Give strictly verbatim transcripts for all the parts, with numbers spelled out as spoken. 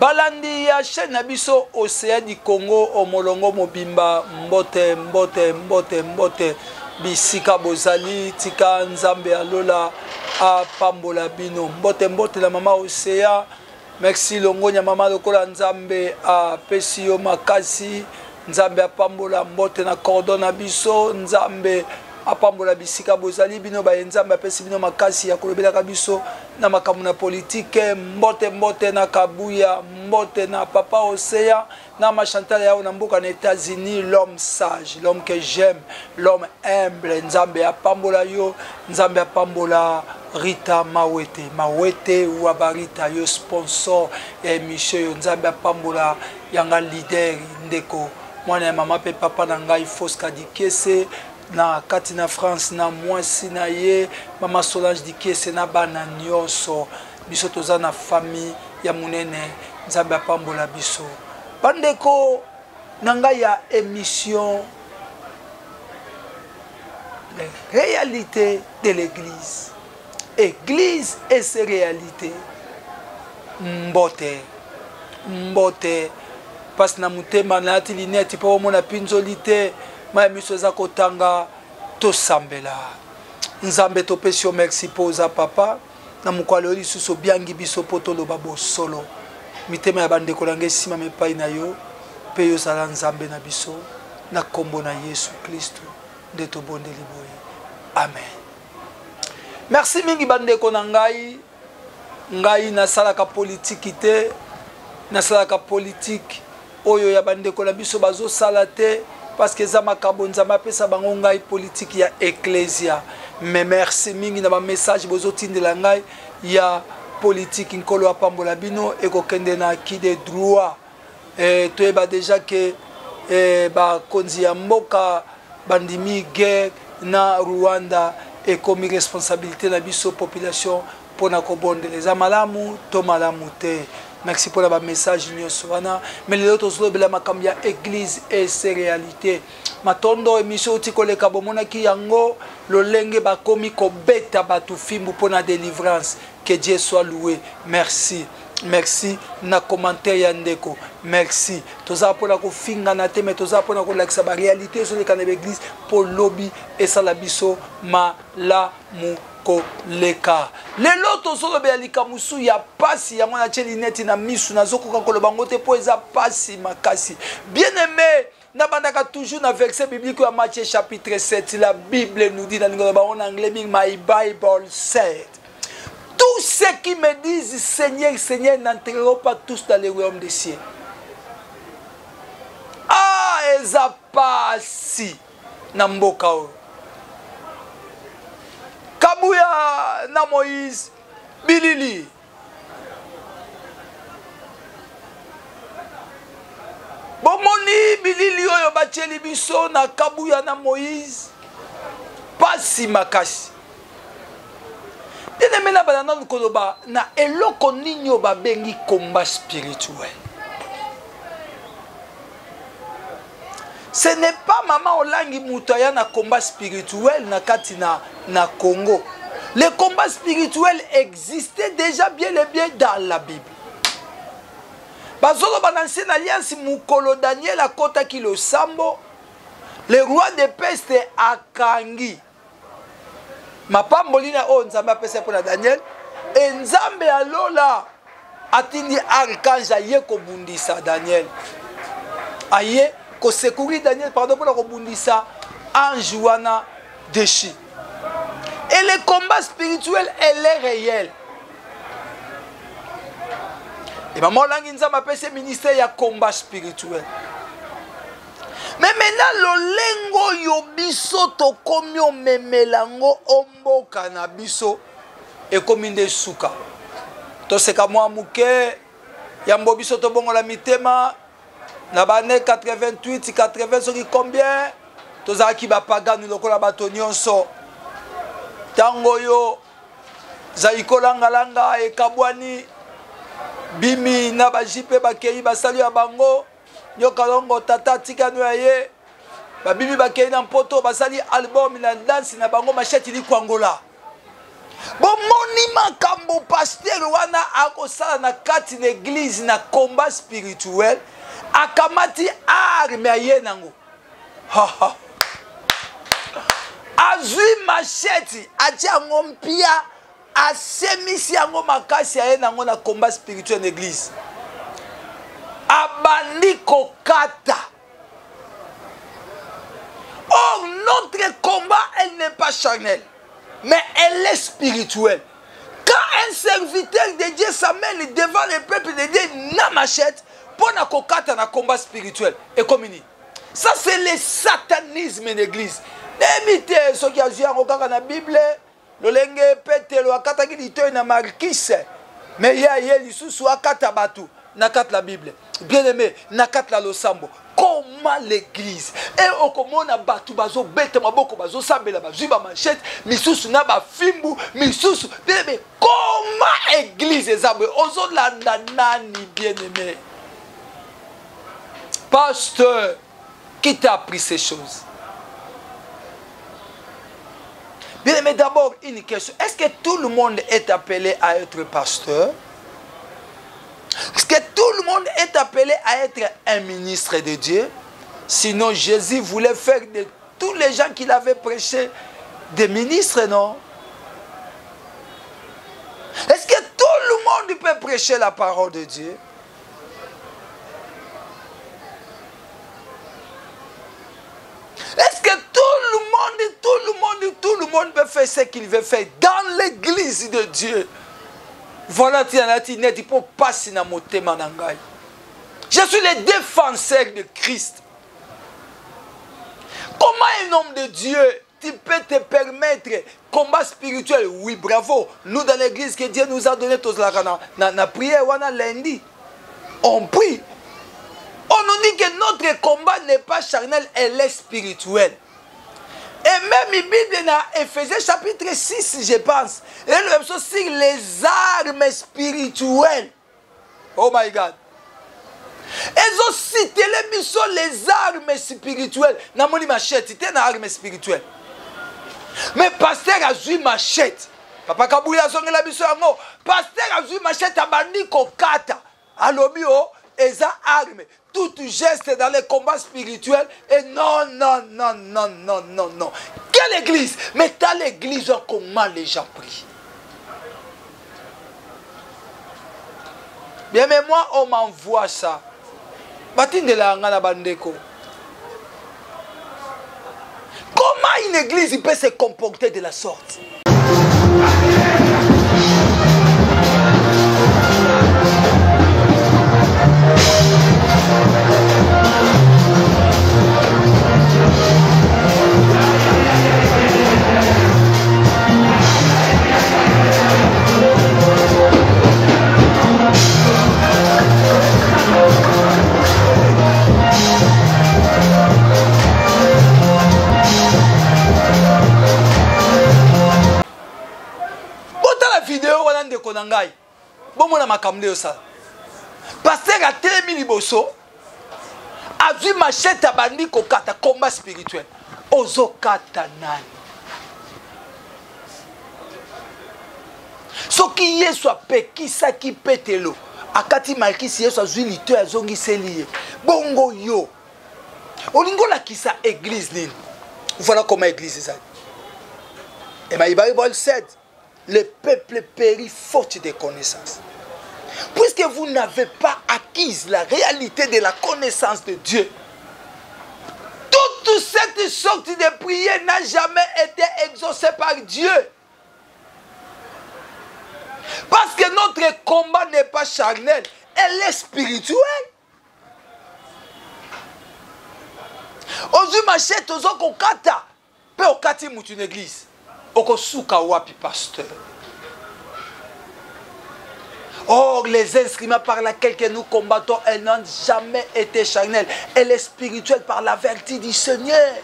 balandi ya chaîne na biso Océan du Congo omolongo mobimba mbote mbote mbote mbote bisika bozali tika nzambe alola a pambola bino mbote mbote la mama Océan. Merci longonya mama lokola nzambe a pesi yo makasi nzambe apambola mbote na cordona biso nzambe apambola bisika bozali bino ba nzambe apesi bino makasi ya kolobela biso na makambo na politique mbote mbote na kabuya mbote na papa Océan na machantal yao na mboka na États-Unis l'homme sage l'homme que j'aime l'homme humble nzambe apambola yo nzambe apambola Rita Mawete Mawete ou Barita yo sponsor ya émission yo nzambe apambola yanga leader ndeko mwana ya mama pe papa na ngai Foska Dikese na Katina France na mwasi na ye mama Solange Dikese na bana nyonso biso toza na famille ya munene nzambe apambola biso bandeko na ngai ya émission les réalités de l'église église et ses réalités mbote mbote parce na mutema na ati lineti po mona pinzolite ma émission za kotanga to sambela nzambe to pesio merci poza papa na mukwalo lisusu biangi biso poto lo babo solo mitema ya bande kolange sima mepai na yo pe yo sala nzambe na biso na kombo na Yesu Kristo de to bondeli boye amen. Merci mingi bande ko na ngai ngai na salaka politique te na salaka politique oyo ya bande ko na biso bazo salate parce que za makabo nzama pesa bango ngai politique ya ecclesia mais merci mingi na ba message bozo tindela ngai ya politique nkolo apambola bino ekokende na ki de droit eh toyeba déjà que eh ba konzi ya mboka bandimi guerre na Rwanda et comme responsabilité na biso population pour na kobondela za malamu to malamu te. Merci pour le message nyonso wana mais les autres zolobela makambo ya église et ses réalités matondo émission tikoleka bomona ki yango lolenge bakomi kobeta batu fimbu pour na délivrance. Que Dieu soit loué. Merci merci na commentaire ya ndeko merci toza pona ko finga na te mais toza pona ko lakisa ba réalité sur le canal église pour lobby et ça la biso malamu ko leka lelo tozolo be alika musu ya pasi ya mwana cheli neti na misu na zoko ko lobango te po eza pasi makasi bien aimé na bandaka toujours na verset biblique ya Matthieu chapitre sept la Bible nous dit dans le en anglais my Bible said tous ceux qui me disent Seigneur Seigneur n'entreront pas tous dans le royaume des cieux. Ah eza pasi na mboka o kabuya na Moïse bilili bomoni bilili oyo batieli biso na kabuya na Moïse pasi makasi ene mena balana koloba na eloko ninyo babengi combat spirituel. Ce n'est pas maman olangi mutaya na combat spirituel na katina na Congo. Le combat spirituel existait déjà bien et bien dans la Bible. Bazolo ba ancienne alliance mukolo Daniel akota ki le sambo le roi de peste akangi mapambolina o nzambe apesa pour Daniel et nzambe alola atindi archange aye kobundisa Daniel aye ko secourir Daniel pardon pour la kobundisa ange wana déchi. Et le combat spirituel elle est réel. Et maman langi nzambe apesa ministère ya combat spirituel. Mais maintenant lolengo yo biso to komyo memelango omboka na biso e kominde suka to seka mwa muke ya mbo biso to bongo la mitema na bane quatre-vingt-huit quatre-vingts soki combien to zaki ba pagano lokola bato nyonso tango yo zaikola langa e kabwani bimi na bajipe bakei basali ya bango nyoka longo tata tika noye ba bibi bakei na poto basali album na danse na bango machete li kwangola bomoni makambo pasteur wana akosala na kati na église na combat spirituel akamati arme aye nango azwi machete atia yango mpia asemisi yango makasi aye nango na combat spirituel na église abandi kokata. Or notre combat elle n'est pas charnelle mais elle est spirituelle. Quand un serviteur de Dieu s'amène devant le peuple de Dieu na machette pour na kokata na combat spirituel et comme ini ça c'est le satanisme de l'église. N'imite ce qui a dit en regard na Bible lolenge petelo akata ki lito na markise mais ya ye lisusu akata batu na kat la Bible. Bien aimé na kat la losambo. Comment l'église et okomona batu bazo bete maboko bazo sambela bazwi ba manchette misusu na ba fimbu misusu bien aimé comment église ezabwe ozo landa nani bien aimé pasteur qui t'a appris ces choses? Bien aimé, d'abord une question, est-ce que tout le monde est appelé à être pasteur? Est-ce que tout le monde est appelé à être un ministre de Dieu? Sinon, Jésus voulait faire de tous les gens qu'il avait prêchés des ministres, non? Est-ce que tout le monde peut prêcher la parole de Dieu? Est-ce que tout le monde, tout le monde, tout le monde peut faire ce qu'il veut faire dans l'église de Dieu? Voilà, tu ne peux pas passer dans mon thème. Je suis le défenseur de Christ. Comment un homme de Dieu, tu peux te permettre combat spirituel? Oui, bravo. Nous, dans l'église que Dieu nous a donné tous la na prière, on a lundi. On prie. On nous dit que notre combat n'est pas charnel, elle est spirituelle. Et même la Bible dans Éphésiens chapitre six, je pense, il y a une même chose sur les armes spirituelles. Oh my God. Elles ont cité les missions, les armes spirituelles. N'a pas machette, c'était une arme spirituelle. Mais pasteur a joué machette. Papa Kabouya a zonné la mission. Pasteur a joué machette à bandi kokata. Alobio, eza arme. Tout geste dans les combats spirituels. Et non, non, non, non, non, non, non. Quelle église? Mais dans l'église, comment les gens prient? Bien, mais moi, on m'envoie ça. Comment une église peut se comporter de la sorte? Konangai bomona makamde yo ça pasteur a telemi liboso a vu machette abandi kokata combat spirituel ozo kata nani soki yesu apekisaki petelo akati malkisi yesu azwi lito azongiseli bongo yo olingo lakisa église nini? Voilà comment église est. Et ma Bible said le peuple périt faute de connaissances. Puisque vous n'avez pas acquis la réalité de la connaissance de Dieu, toute cette sorte de prière n'a jamais été exaucée par Dieu. Parce que notre combat n'est pas charnel, elle est spirituelle. Ozu machette ozo kokata, pe okati mutu une église. Okosuka wapi pasteur. Or, les instruments par lesquels nous combattons, elles n'ont jamais été charnelles. Elle est spirituelle par la vertu du Seigneur.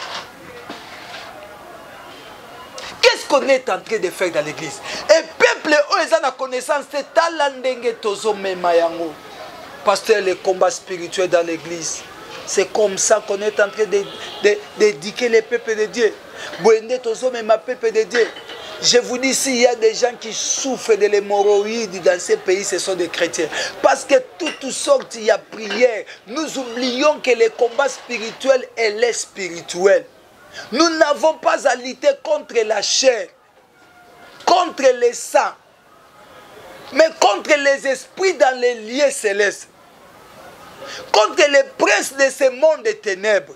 Qu'est-ce qu'on est en train de faire dans l'église? Et peuple, eux, ils ont la connaissance, c'est talandenge tozo memayango. Pasteur, le combat spirituel dans l'église, c'est comme ça qu'on est en train d'éduquer les peuples de Dieu. Boende tozo mema peuple de Dieu. Je vous dis, s'il y a des gens qui souffrent de l'hémorroïde dans ces pays, ce sont des chrétiens. Parce que toutes sortes, il y a prière. Nous oublions que le combat spirituel est les spirituel. Nous n'avons pas à lutter contre la chair, contre le sang, mais contre les esprits dans les lieux célestes, contre les princes de ce monde des ténèbres.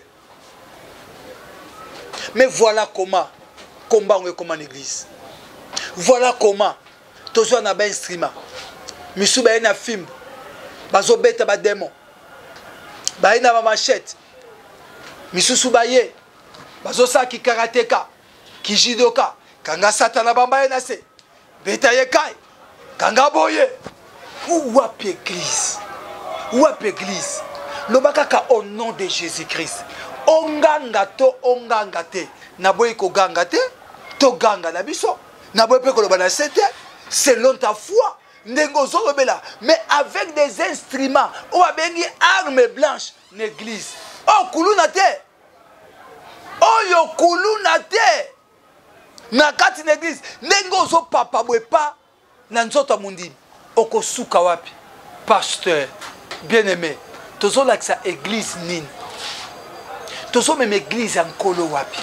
Mais voilà comment combat on est comme en église. Voilà comment tous on a un instrument. Misu ba na film. Bazo beta ba démon. Ba na ba machette. Misu subaye. Bazo sa ki karateka, ki judoka, kanga satana bamba na se. Beta ye kai. Kanga boye. Où wapi église? Où wapi église? Lobaka ka au nom de Jésus-Christ. Onganga to onganga te. Naboye ko ganga te. To ganga na biso. Naboye pe ko lobana sete. Selon ta foi. Nengo zo lobela. Mais avec des instruments. Ou abengi armes blanches. L'église. Oh kuluna te. Oh yo kuluna te. Na kati l'église. Nengo zo papa bwepa. Na nzoto mundi. Oko suka wapi. Pasteur. Bien-aimé. Tozo laksa église nini. Tozo même église en kolo wapi.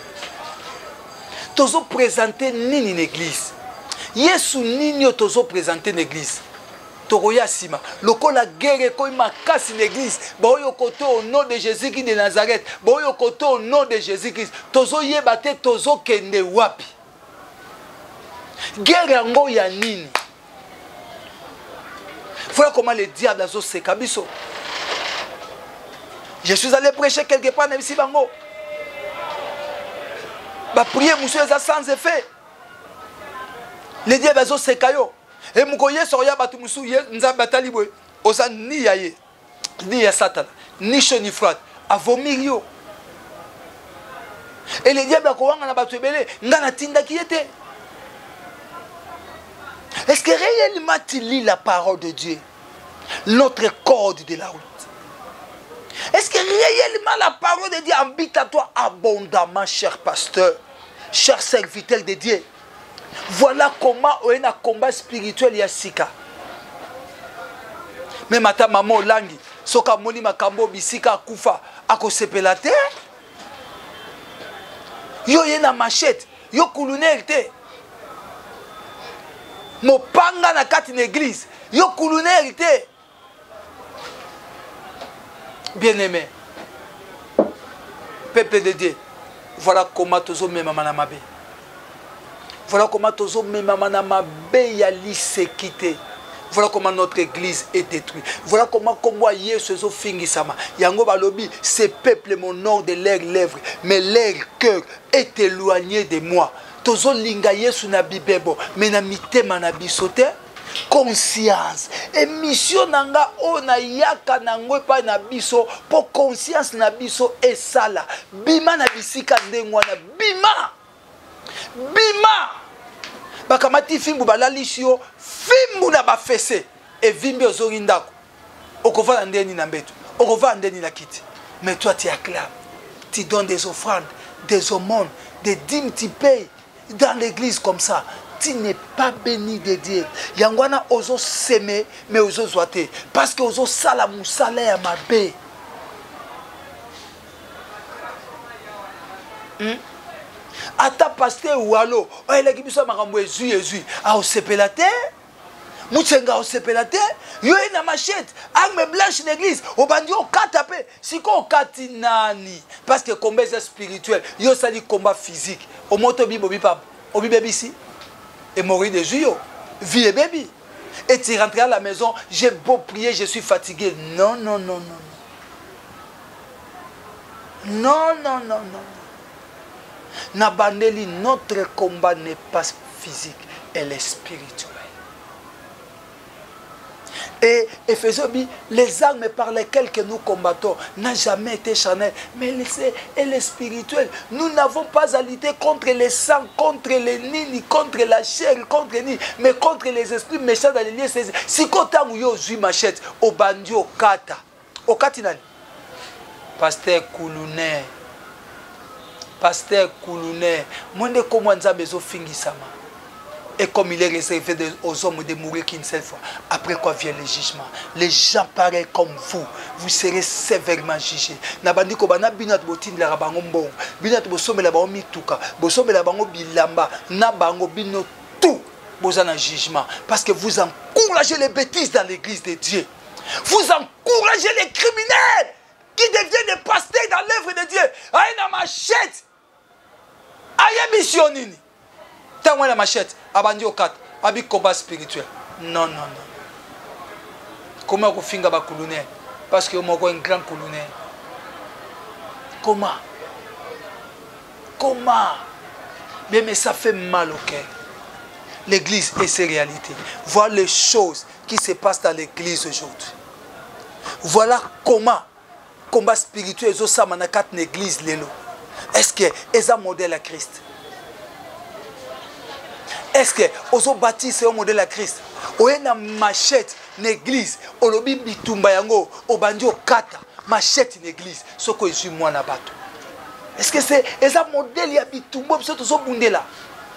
Tozo présenter nini une église. Yesu nini tozo présenter une église. Toroya sima. Lokola guerre ko makasi une église. Boyo koto au nom de Jésus-Christ de Nazareth. Boyo koto au nom de Jésus-Christ. Tozo yebate tozo kende wapi. Guerre ngo ya nini. Voilà comment le diable a zo se kabiso. Je suis allé prêcher quelque part ici bango. Ba prier monsieur ça sans effet. Le diable a zo se kayo. Et mukoye soya batu musu ye nzamba talibwe. Osa ni yaye. Ni ya satana. Ni choni frat. A vomir yo. Et le diable a kowanga na batu ebele ngana tinda ki était. Est-ce que réellement tu lis la parole de Dieu? Notre code de la route. Est-ce que réellement la parole de Dieu habite à toi abondamment, cher pasteur, cher serviteur de Dieu? Voilà comment on a un combat spirituel yasika. Mais mata maman langi, soka moni makambo bisika kufa, ako sepelate. Yo yena machette, yo kulunerite. Mopanga na kati l'église, yo kulunerite. Bien-aimé, peuple de Dieu, voilà comment tozo mema manamabe. Voilà comment tozo mema manamabe ya lisekite. Voilà comment notre église est détruite. Voilà comment comme moi Yesu zo fingisama. Yango balobi, ces peuples m'honorent de leurs lèvres, mais leur cœur est éloigné de moi. Tozo linga Yesu na bibebo, mais na mitema na bisote. Conscience et mission nanga ona yaka nango pa na biso po conscience na biso esala bima na bisika ndengwana bima bima bakamati fimbu balalisio fimbu na bafese et vimbi ozori ndako okova ndeni na mbeto okova ndeni na kiti. Mais toi tu acclames, tu donnes des offrandes, des aumônes, des dîmes, tu payes dans l'église comme ça. Tu n'es pas béni de Dieu. Yangwana ozo seme mais ozo zoate parce que ozo sala musala ya mabe. Hmm? Ata pasteur ou allo, ele kibiso makambo ezu ezu. A osepelate? Mutsenga osepelate? Yo ina machette, arme blanche l'église, obandi okata pe. Siko okati nani? Parce que combat spirituel, yo sali combat physique. Au moto bibo bipam. Obi baby ici. Et mourir de juillet, vie et baby. Et tu rentres à la maison, j'ai beau prier, je suis fatigué. Non, non, non, non. Non, non, non, non. Nabandeli, notre combat n'est pas physique, elle est spirituelle. Et Ephésiens dit, les armes par lesquelles que nous combattons n'ont jamais été charnelles, mais elle est spirituelle. Nous n'avons pas à lutter contre les sangs, contre les nini, contre la chair, contre les nini, mais contre les esprits méchants dans les lieux. Si quand on a eu machette, au bandi, au kata, au katinani, pasteur Koulouné, pasteur Koulouné, moi ne comment nzambe zo fingisama. Et comme il est réservé aux hommes de mourir qu'une seule fois, après quoi vient le jugement. Les gens pareils comme vous, vous serez sévèrement jugés. Nabandi ko bana binat botin la bango mbong, binat bosome la bango mituka, bosome la bango bilamba, na bango bino tout, bozana jugement, parce que vous encouragez les bêtises dans l'église de Dieu. Vous encouragez les criminels qui deviennent des pasteurs dans l'œuvre de Dieu. Aïe na machette, aïe missionnini. Tant la machette, abandi au quatre, abi combat spirituel. Non, non, non. Comment vous finga ba Koulouné? Parce que vous avez un grand Koulouné. Comment? Comment? Mais, mais ça fait mal au cœur. L'église et ses réalités. Voilà les choses qui se passent dans l'église aujourd'hui. Voilà comment combat spirituel est aussi dans l'église. Est-ce que c'est un modèle à Christ? Est-ce que vous avez bâti ce modèle à Christ? Vous avez une machette dans l'église. Vous avez une kata machette dans l'église. Ce que je suis moi na bateau. Est-ce que c'est un modèle ya bitumba biso bunde là?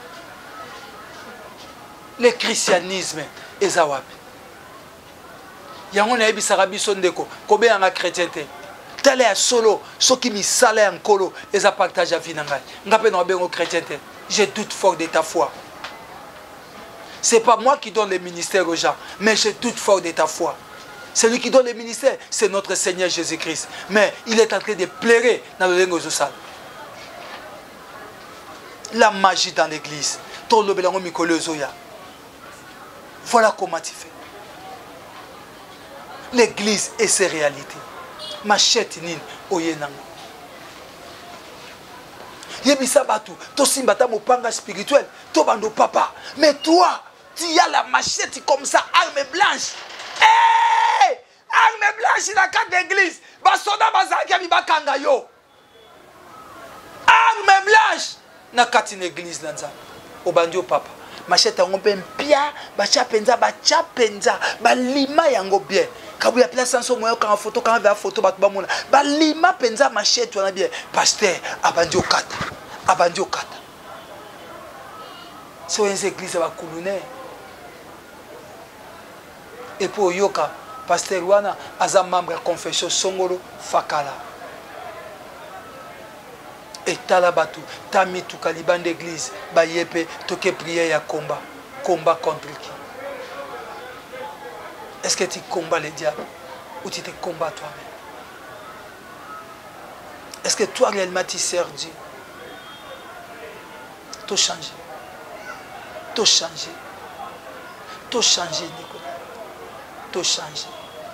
Le christianisme est à wapi? Yango na ebisaka biso ndeko kobe yanga chrétienté. Tala ya solo soki misala ya nkolo eza partage ya vie na ngai. Ngape na bengo chrétienté. Je doute fort de ta foi. Ce n'est pas moi qui donne le ministère aux gens, mais je doute fort de ta foi. Celui qui donne le ministère, c'est notre Seigneur Jésus-Christ. Mais il est en train de pleurer dans le lingot social. La magie dans l'église. Voilà comment tu fais. L'église et ses réalités. Machette nin oyenang. Yebisa batu, to simbata mopanga spirituel, to bando papa. Mais toi, tu as la machette comme ça, arme blanche. Hey! Arme blanche dans la carte d'église. Basoda bazaki abi bakanga yo. Arme blanche na carte d'église nanza. Obandio papa. Machette yango pempia, bacha penza, bacha penza, ba lima yango bien. Kabuya place en somo quand photo quand va photo bat bamona. Ba lima penza machette wana bien. Pasteur abandio kata. Abandio kata. So une église va Koulouné. Et pour yoka pasteur wana aza membre confession songolo fakala. Et talabatu tami tu kaliban d'église ba yepe toke prière ya combat. Combat contre qui? Est-ce que tu combats le diable ou tu te combats toi-même? Est-ce que toi réellement tu sers Dieu? Tout changer. Tout changer. Tout changer, Nicolas. Tout changer.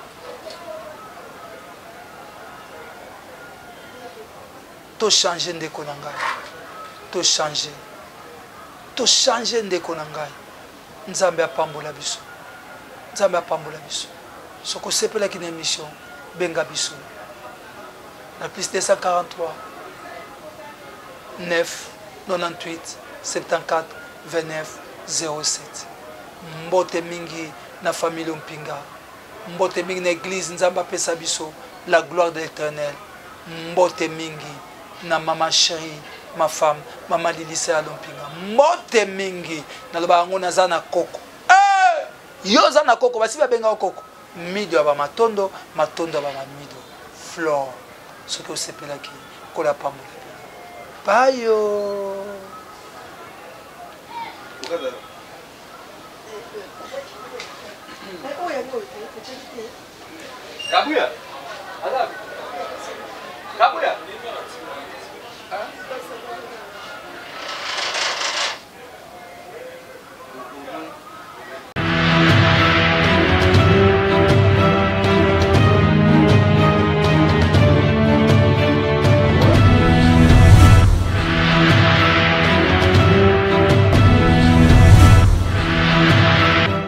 Tout changer, Nicolas. Tout changer. Tout changer, Nicolas. Nzambe apambola biso. Nzambe apambola biso. Soko sepela ki na émission benga biso. Na plus deux cent quarante-trois neuf quatre-vingt-dix-huit soixante-quatorze vingt-neuf zéro sept. Mbote mingi na famille Mpinga. Mbote mingi na église Nzambe apesa biso la gloire de l'Éternel. Mbote mingi na maman chérie, ma femme, maman Lilise ya Mpinga. Mbote mingi na loba ngo naza na koko. Yo za na koko basi ba benga koko. Mido ba matondo, matondo ba mido. Flore. Ce que c'est pela ki ko la pambola. Payo. Kabuya. Ala. Kabuya.